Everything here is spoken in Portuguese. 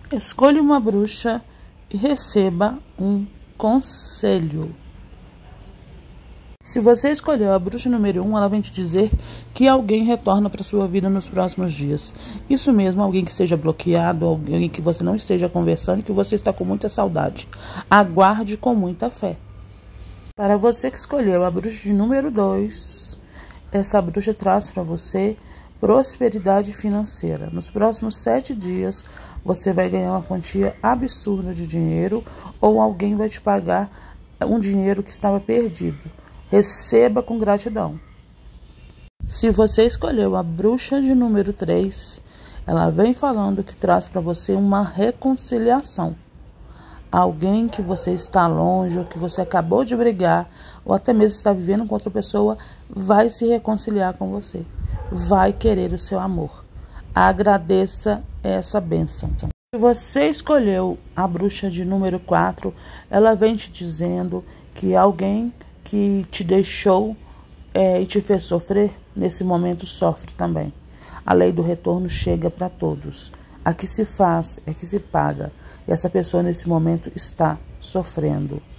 Escolha uma bruxa e receba um conselho. Se você escolheu a bruxa número 1, ela vem te dizer que alguém retorna para sua vida nos próximos dias. Isso mesmo, alguém que seja bloqueado, alguém que você não esteja conversando, que você está com muita saudade. Aguarde com muita fé. Para você que escolheu a bruxa de número 2, essa bruxa traz para você prosperidade financeira. Nos próximos 7 dias, você vai ganhar uma quantia absurda de dinheiro ou alguém vai te pagar um dinheiro que estava perdido. Receba com gratidão. Se você escolheu a bruxa de número 3, ela vem falando que traz para você uma reconciliação. Alguém que você está longe, ou que você acabou de brigar, ou até mesmo está vivendo com outra pessoa, vai se reconciliar com você. Vai querer o seu amor. Agradeça essa bênção. Se você escolheu a bruxa de número 4, ela vem te dizendo que alguém que te deixou e te fez sofrer, nesse momento sofre também. A lei do retorno chega para todos. A que se faz é que se paga. E essa pessoa nesse momento está sofrendo.